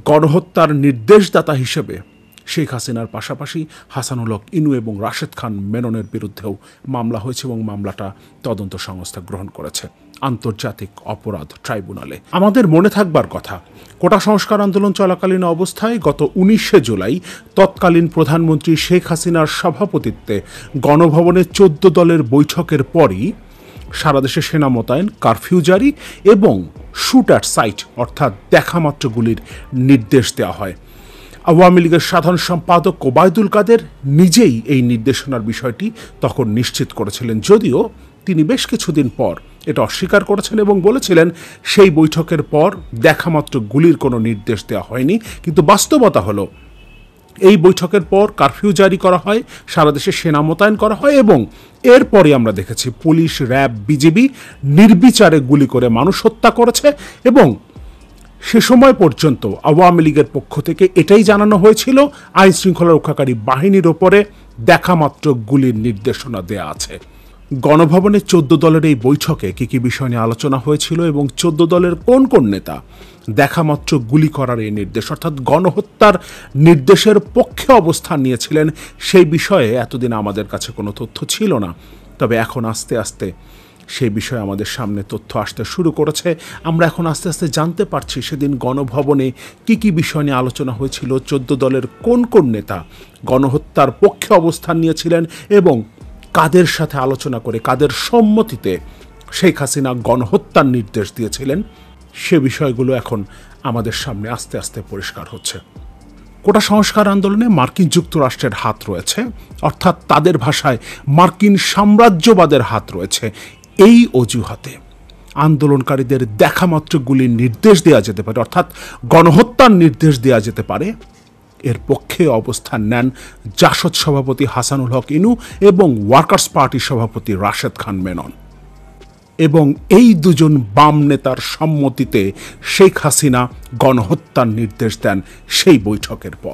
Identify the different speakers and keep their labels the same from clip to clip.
Speaker 1: গণহত্যার নির্দেশদাতা হিসেবে শেখ হাসিনার পাশাপাশি হাসানুল হক ইনু এবং রাশেদ খান মেননের বিরুদ্ধেও মামলা হয়েছে এবং মামলাটা তদন্ত সংস্থা গ্রহণ করেছে আন্তর্জাতিক অপরাধ ট্রাইব্যুনালে। আমাদের মনে থাকবার কথা, কোটা সংস্কার আন্দোলন চলাকালীন অবস্থায় গত 19শে জুলাই তৎকালীন প্রধানমন্ত্রী শেখ হাসিনার সভাপতিত্বে গণভবনের 14 দলের বৈঠকের পরই সারা দেশে সেনা মোতায়েন, কারফিউ জারি এবং শুট অ্যাট সাইট অর্থাৎ দেখামাত্র গুলির নির্দেশ দেওয়া হয়। আওয়ামী লীগের সাধারণ সম্পাদক ওবায়দুল কাদের নিজেই এই নির্দেশনার বিষয়টি তখন নিশ্চিত করেছিলেন, যদিও তিনি বেশ কিছুদিন পর এটা অস্বীকার করেছেন এবং বলেছিলেন সেই বৈঠকের পর দেখামাত্র গুলির কোনো নির্দেশ দেওয়া হয়নি। কিন্তু বাস্তবতা হলো এই বৈঠকের পর কারফিউ জারি করা হয়, সারা দেশে সেনা মোতায়েন করা হয় এবং এরপরে আমরা দেখেছি পুলিশ, র্যাব, বিজিবি নির্বিচারে গুলি করে মানুষ হত্যা করেছে এবং সে সময় পর্যন্ত আওয়ামী লীগের পক্ষ থেকে এটাই জানানো হয়েছিল আইন শৃঙ্খলা রক্ষাকারী বাহিনীর ওপরে দেখামাত্র গুলির নির্দেশনা দেয়া আছে। গণভবনের 14 দলের এই বৈঠকে কী কী বিষয় নিয়ে আলোচনা হয়েছিল এবং 14 দলের কোন কোন নেতা দেখামাত্র গুলি করার এই নির্দেশ অর্থাৎ গণহত্যার নির্দেশের পক্ষে অবস্থান নিয়েছিলেন, সেই বিষয়ে এতদিন আমাদের কাছে কোনো তথ্য ছিল না। তবে এখন আস্তে আস্তে সেই বিষয়ে আমাদের সামনে তথ্য আসতে শুরু করেছে। আমরা এখন আস্তে আস্তে জানতে পারছি সেদিন গণভবনে কী কী বিষয় নিয়ে আলোচনা হয়েছিল, 14 দলের কোন কোন নেতা গণহত্যার পক্ষে অবস্থান নিয়েছিলেন এবং কাদের সাথে আলোচনা করে কাদের সম্মতিতে শেখ হাসিনা গণহত্যার নির্দেশ দিয়েছিলেন। সে বিষয়গুলো এখন আমাদের সামনে আস্তে আস্তে পরিষ্কার হচ্ছে। কোটা সংস্কার আন্দোলনে মার্কিন যুক্তরাষ্ট্রের হাত রয়েছে, অর্থাৎ তাদের ভাষায় মার্কিন সাম্রাজ্যবাদের হাত রয়েছে। এই অজুহাতে আন্দোলনকারীদের দেখামাত্র গুলির নির্দেশ দেওয়া যেতে পারে, অর্থাৎ গণহত্যার নির্দেশ দেওয়া যেতে পারে। এর পক্ষে অবস্থান নেন জাসদ সভাপতি হাসানুল হক ইনু এবং ওয়ার্কার্স পার্টির সভাপতি রাশেদ খান মেনন। এবং এই দুজন বাম নেতার সম্মতিতে শেখ হাসিনা গণহত্যার নির্দেশ দেন সেই বৈঠকের পর।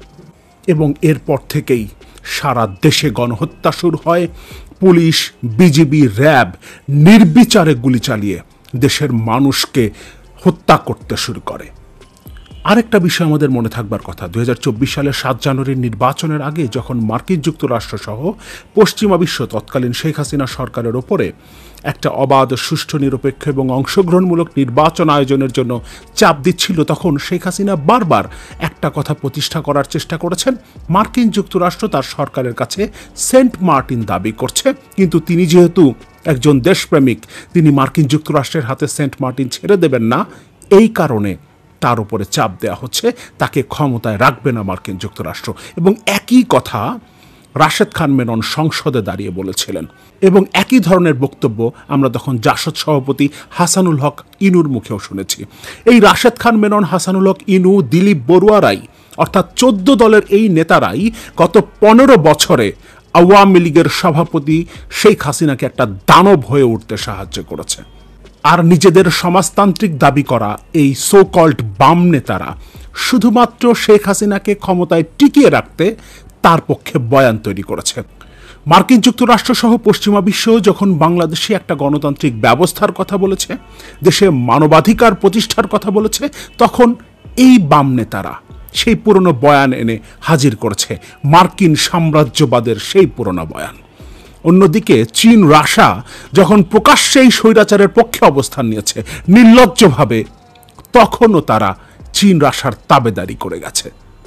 Speaker 1: এবং এরপর থেকেই সারা দেশে গণহত্যা শুরু হয়। পুলিশ, বিজিবি, র্যাব নির্বিচারে গুলি চালিয়ে দেশের মানুষকে হত্যা করতে শুরু করে। আরেকটা বিষয় আমাদের মনে থাকবার কথা, 2024 সালের 7 জানুয়ারির নির্বাচনের আগে যখন মার্কিন যুক্তরাষ্ট্র সহ পশ্চিমা বিশ্ব তৎকালীন শেখ হাসিনা সরকারের ওপরে একটা অবাধ, সুষ্ঠু, নিরপেক্ষ এবং অংশগ্রহণমূলক নির্বাচন আয়োজনের জন্য চাপ দিচ্ছিল, তখন শেখ হাসিনা বারবার একটা কথা প্রতিষ্ঠা করার চেষ্টা করেছেন, মার্কিন যুক্তরাষ্ট্র তার সরকারের কাছে সেন্ট মার্টিন দাবি করছে, কিন্তু তিনি যেহেতু একজন দেশপ্রেমিক, তিনি মার্কিন যুক্তরাষ্ট্রের হাতে সেন্ট মার্টিন ছেড়ে দেবেন না। এই কারণে তার উপরে চাপ দেওয়া হচ্ছে, তাকে ক্ষমতায় রাখবে না মার্কিন যুক্তরাষ্ট্র। এবং একই কথা রাশেদ খান মেনন সংসদে দাঁড়িয়ে বলেছিলেন এবং একই ধরনের বক্তব্য আমরা তখন জাসদ সভাপতি হাসানুল হক ইনুর মুখেও শুনেছি। এই রাশেদ খান মেনন, হাসানুল হক ইনু, দিলীপ বড়ুয়ারাই অর্থাৎ 14 দলের এই নেতারাই গত 15 বছরে আওয়ামী লীগের সভাপতি শেখ হাসিনাকে একটা দানব হয়ে উঠতে সাহায্য করেছে। আর নিজেদের সমাজতান্ত্রিক দাবি করা এই সো কল্ড বাম নেতারা শুধুমাত্র শেখ হাসিনাকে ক্ষমতায় টিকিয়ে রাখতে তার পক্ষে বয়ান তৈরি করেছে। মার্কিন যুক্তরাষ্ট্র সহ পশ্চিমা বিশ্ব যখন বাংলাদেশে একটা গণতান্ত্রিক ব্যবস্থার কথা বলেছে, দেশে মানবাধিকার প্রতিষ্ঠার কথা বলেছে, তখন এই বাম নেতারা সেই পুরনো বয়ান এনে হাজির করেছে, মার্কিন সাম্রাজ্যবাদের সেই পুরনো বয়ান। অন্যদিকে চীন, রাশিয়া যখন প্রকাশ্যেই স্বৈরাচারের পক্ষে অবস্থান নিয়েছে নির্লজ্জভাবে, তখনও তারা চীন, রাশিয়ার তাবেদারি করে গেছে।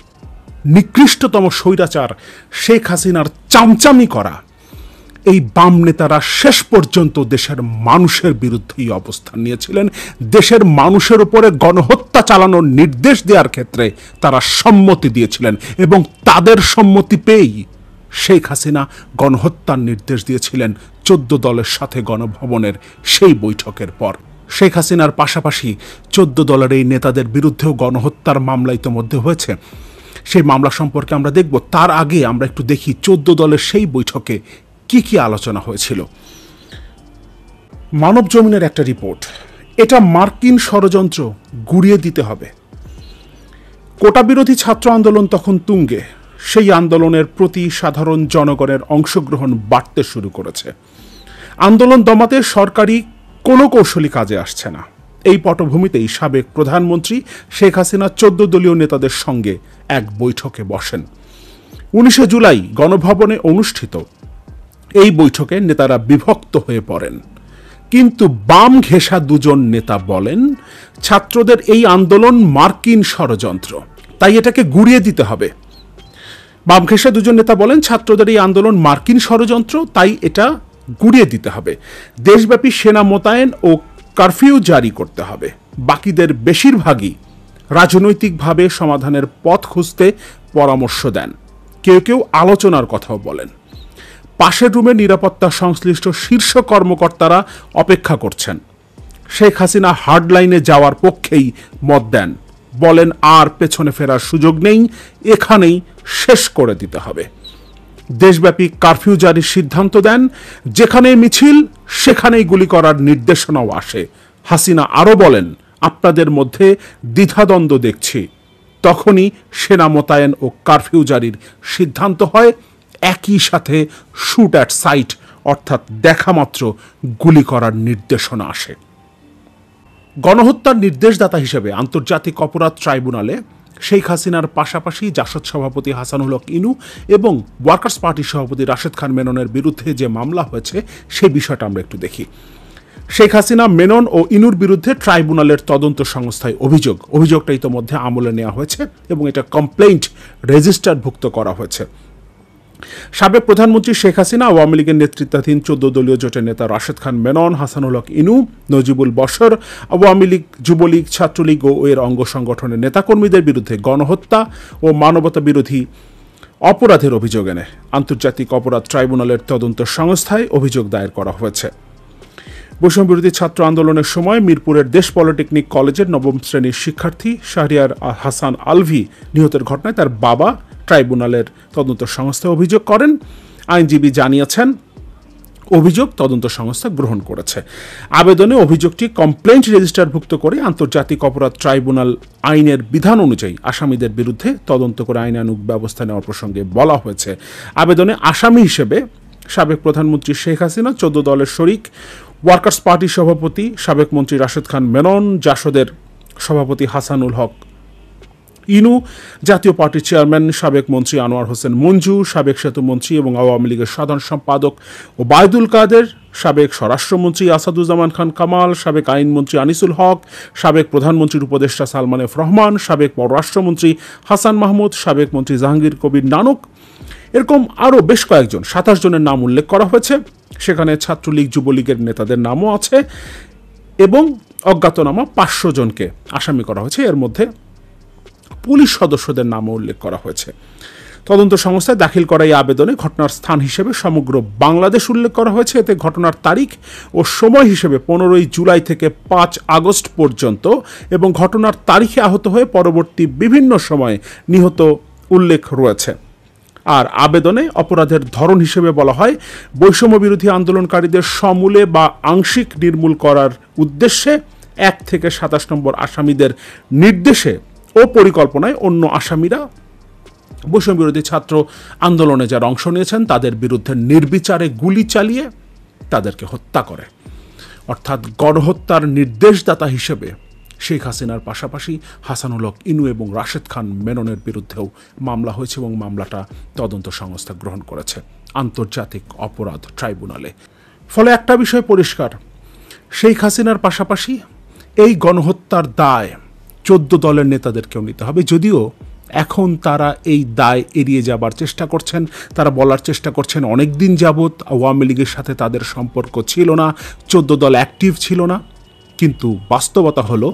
Speaker 1: নিকৃষ্টতম স্বৈরাচার শেখ হাসিনার চামচামি করা এই বাম নেতারা শেষ পর্যন্ত দেশের মানুষের বিরুদ্ধেই অবস্থান নিয়েছিলেন। দেশের মানুষের উপরে গণহত্যা চালানোর নির্দেশ দেওয়ার ক্ষেত্রে তারা সম্মতি দিয়েছিলেন এবং তাদের সম্মতি পেয়েই শেখ হাসিনা গণহত্যার নির্দেশ দিয়েছিলেন 14 দলের সাথে গণভবনের সেই বৈঠকের পর। শেখ হাসিনার পাশাপাশি 14 দলের এই নেতাদের বিরুদ্ধেও গণহত্যার মামলা ইতোমধ্যে হয়েছে। সেই মামলা সম্পর্কে আমরা দেখব। তার আগে আমরা একটু দেখি 14 দলের সেই বৈঠকে কি কি আলোচনা হয়েছিল। মানব জমিনের একটা রিপোর্ট, এটা মার্কিন ষড়যন্ত্র, গুড়িয়ে দিতে হবে। কোটা বিরোধী ছাত্র আন্দোলন তখন তুঙ্গে। সেই আন্দোলনের প্রতি সাধারণ জনগণের অংশগ্রহণ বাড়তে শুরু করেছে। আন্দোলন দমাতে সরকারি কোনো কৌশলই কাজে আসছে না এই পটভূমিতেই সাবেক প্রধানমন্ত্রী শেখ হাসিনা 14 দলীয় নেতাদের সঙ্গে এক বৈঠকে বসেন। 19 জুলাই গণভবনে অনুষ্ঠিত এই বৈঠকে নেতারা বিভক্ত হয়ে পড়েন, কিন্তু বাম ঘেঁষা দুজন নেতা বলেন ছাত্রদের এই আন্দোলন মার্কিন ষড়যন্ত্র, তাই এটাকে গুড়িয়ে দিতে হবে। বাম ঘেঁষা দুজন নেতা বলেন ছাত্রদের এই আন্দোলন মার্কিন ষড়যন্ত্র, তাই এটা গুড়িয়ে দিতে হবে। দেশব্যাপী সেনা মোতায়েন ও কারফিউ জারি করতে হবে। বাকিদের বেশিরভাগই রাজনৈতিকভাবে সমাধানের পথ খুঁজতে পরামর্শ দেন। কেউ কেউ আলোচনার কথাও বলেন। পাশের রুমে নিরাপত্তা সংশ্লিষ্ট শীর্ষ কর্মকর্তারা অপেক্ষা করছেন। শেখ হাসিনা হার্ডলাইনে যাওয়ার পক্ষেই মত দেন, বলেন আর পেছনে ফেরার সুযোগ নেই, এখানেই শেষ করে দিতে হবে। দেশব্যাপী কারফিউ জারির সিদ্ধান্ত দেন, যেখানেই মিছিল সেখানেই গুলি করার নির্দেশনাও আসে। হাসিনা আরও বলেন, আপনাদের মধ্যে দ্বিধাদ্বন্দ্ব দেখছি। তখনই সেনা মোতায়েন ও কারফিউ জারির সিদ্ধান্ত হয়। একই সাথে শুট অ্যাট সাইট অর্থাৎ দেখামাত্র গুলি করার নির্দেশনা আসে। গণহত্যার নির্দেশদাতা হিসেবে আন্তর্জাতিক অপরাধ ট্রাইব্যুনালে শেখ হাসিনার পাশাপাশি জাসদ সভাপতি হাসানুল হক ইনু এবং ওয়ার্কার্স পার্টির সভাপতি রাশেদ খান মেননের বিরুদ্ধে যে মামলা হয়েছে সেই বিষয়টা আমরা একটু দেখি। শেখ হাসিনা, মেনন ও ইনুর বিরুদ্ধে ট্রাইব্যুনালের তদন্ত সংস্থায় অভিযোগটা ইতোমধ্যে আমলে নেওয়া হয়েছে এবং এটা কমপ্লেইন্ট রেজিস্টারভুক্ত করা হয়েছে। সাবেক প্রধানমন্ত্রী শেখ হাসিনা, আওয়ামী লীগের নেতৃত্বাধীন 14 দলীয় জোটের নেতা রাশেদ খান মেনন, হাসানুল হক ইনু, নজিবুল বশর, আওয়ামী লীগ, যুবলীগ, ছাত্রলীগ ও এর অঙ্গ সংগঠনের নেতাকর্মীদের বিরুদ্ধে গণহত্যা ও মানবতা বিরোধী অপরাধের অভিযোগ এনে আন্তর্জাতিক অপরাধ ট্রাইব্যুনালের তদন্ত সংস্থায় অভিযোগ দায়ের করা হয়েছে। বৈষম্য বিরোধী ছাত্র আন্দোলনের সময় মিরপুরের দেশ পলিটেকনিক কলেজের 9ম শ্রেণীর শিক্ষার্থী শাহরিয়ার হাসান আলভি নিহতের ঘটনায় তার বাবা ট্রাইব্যুনালের তদন্ত সংস্থায় অভিযোগ করেন। আইনজীবী জানিয়েছেন অভিযোগ তদন্ত সংস্থা গ্রহণ করেছে। আবেদনে অভিযোগটি কমপ্লেইন্ট রেজিস্টারভুক্ত করে আন্তর্জাতিক অপরাধ ট্রাইব্যুনাল আইনের বিধান অনুযায়ী আসামিদের বিরুদ্ধে তদন্ত করে আইনানুগ ব্যবস্থা নেওয়ার প্রসঙ্গে বলা হয়েছে। আবেদনে আসামি হিসেবে সাবেক প্রধানমন্ত্রী শেখ হাসিনা, 14 দলের শরিক ওয়ার্কার্স পার্টির সভাপতি সাবেক মন্ত্রী রাশেদ খান মেনন, জাসদের সভাপতি হাসানুল হক ইনু, জাতীয় পার্টির চেয়ারম্যান সাবেক মন্ত্রী আনোয়ার হোসেন মঞ্জু, সাবেক সেতু মন্ত্রী এবং আওয়ামী লীগের সাধারণ সম্পাদক ওবায়দুল কাদের, সাবেক স্বরাষ্ট্রমন্ত্রী আসাদুজ্জামান খান কামাল, সাবেক আইনমন্ত্রী আনিসুল হক, সাবেক প্রধানমন্ত্রীর উপদেষ্টা সালমান এফ রহমান, সাবেক পররাষ্ট্রমন্ত্রী হাসান মাহমুদ, সাবেক মন্ত্রী জাহাঙ্গীর কবির নানক, এরকম আরও বেশ কয়েকজন 27 জনের নাম উল্লেখ করা হয়েছে। সেখানে ছাত্রলীগ, যুবলীগের নেতাদের নামও আছে এবং অজ্ঞাতনামা 500 জনকে আসামি করা হয়েছে। এর মধ্যে পুলিশ সদস্যদের নামও উল্লেখ করা হয়েছে। তদন্ত সংস্থায় দাখিল করা এই আবেদনে ঘটনার স্থান হিসেবে সমগ্র বাংলাদেশ উল্লেখ করা হয়েছে। এতে ঘটনার তারিখ ও সময় হিসেবে 15 জুলাই থেকে 5 আগস্ট পর্যন্ত এবং ঘটনার তারিখে আহত হয়ে পরবর্তী বিভিন্ন সময়ে নিহত উল্লেখ রয়েছে। আর আবেদনে অপরাধের ধরন হিসেবে বলা হয় বৈষম্য বিরোধী আন্দোলনকারীদের সমূলে বা আংশিক নির্মূল করার উদ্দেশ্যে 1 থেকে 27 নম্বর আসামিদের নির্দেশে ও পরিকল্পনায় অন্য আসামিরা বৈষম্য বিরোধী ছাত্র আন্দোলনে যারা অংশ নিয়েছেন তাদের বিরুদ্ধে নির্বিচারে গুলি চালিয়ে তাদেরকে হত্যা করে। অর্থাৎ গণহত্যার নির্দেশদাতা হিসেবে শেখ হাসিনার পাশাপাশি হাসানুল হক ইনু এবং রাশেদ খান মেননের বিরুদ্ধেও মামলা হয়েছে এবং মামলাটা তদন্ত সংস্থা গ্রহণ করেছে আন্তর্জাতিক অপরাধ ট্রাইব্যুনালে। ফলে একটা বিষয় পরিষ্কার, শেখ হাসিনার পাশাপাশি এই গণহত্যার দায় 14 দলের নেতাদেরকেও নিতে হবে। যদিও এখন তারা এই দায় এড়িয়ে যাবার চেষ্টা করছেন, তারা বলার চেষ্টা করছেন অনেক দিন যাবৎ আওয়ামী লীগের সাথে তাদের সম্পর্ক ছিল না, 14 দল অ্যাক্টিভ ছিল না। কিন্তু বাস্তবতা হলো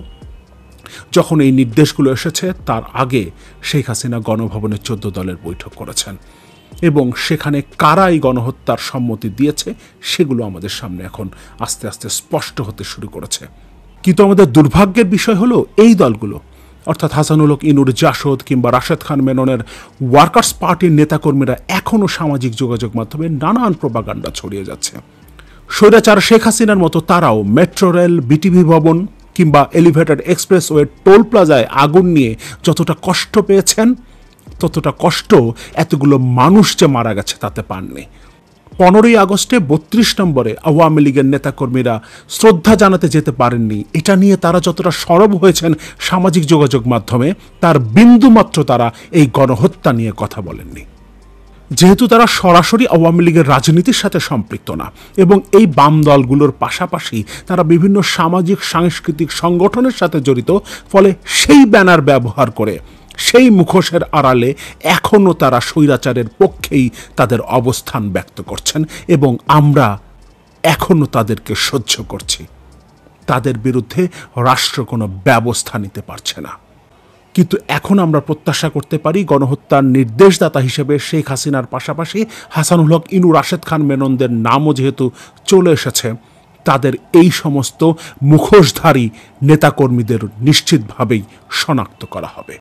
Speaker 1: যখন এই নির্দেশগুলো এসেছে তার আগে শেখ হাসিনা গণভবনে 14 দলের বৈঠক করেছেন এবং সেখানে কারা এই গণহত্যার সম্মতি দিয়েছে সেগুলো আমাদের সামনে এখন আস্তে আস্তে স্পষ্ট হতে শুরু করেছে। কিন্তু আমাদের দুর্ভাগ্যের বিষয় হলো এই দলগুলো অর্থাৎ হাসানুল হক ইনুর, জাসদ কিংবা রাশেদ খান মেননের ওয়ার্কার্স পার্টির নেতাকর্মীরা এখনও সামাজিক যোগাযোগ মাধ্যমে নানান প্রোপাগান্ডা ছড়িয়ে যাচ্ছে। স্বৈরাচার শেখ হাসিনার মতো তারাও মেট্রো রেল, বিটিভি ভবন কিংবা এলিভেটেড এক্সপ্রেসওয়ে টোল প্লাজায় আগুন নিয়ে যতটা কষ্ট পেয়েছেন ততটা কষ্ট এতগুলো মানুষ যে মারা গেছে তাতে পাননি। 15ই আগস্টে 32 নম্বরে আওয়ামী লীগের নেতাকর্মীরা শ্রদ্ধা জানাতে যেতে পারেননি, এটা নিয়ে তারা যতটা সরব হয়েছেন সামাজিক যোগাযোগ মাধ্যমে, তার বিন্দুমাত্র তারা এই গণহত্যা নিয়ে কথা বলেননি। যেহেতু তারা সরাসরি আওয়ামী লীগের রাজনীতির সাথে সম্পৃক্ত না এবং এই বাম দলগুলোর পাশাপাশি তারা বিভিন্ন সামাজিক সাংস্কৃতিক সংগঠনের সাথে জড়িত, ফলে সেই ব্যানার ব্যবহার করে সেই মুখোশের আড়ালে এখনও তারা স্বৈরাচারের পক্ষেই তাদের অবস্থান ব্যক্ত করছেন এবং আমরা এখনও তাদেরকে সহ্য করছি। তাদের বিরুদ্ধে রাষ্ট্র কোনো ব্যবস্থা নিতে পারছে না। কিন্তু এখন আমরা প্রত্যাশা করতে পারি গণহত্যার নির্দেশদাতা হিসেবে শেখ হাসিনার পাশাপাশি হাসানুল হক ইনু, রাশেদ খান মেননদের নামও যেহেতু চলে এসেছে, তাদের এই সমস্ত মুখোশধারী নেতাকর্মীদের নিশ্চিতভাবেই শনাক্ত করা হবে।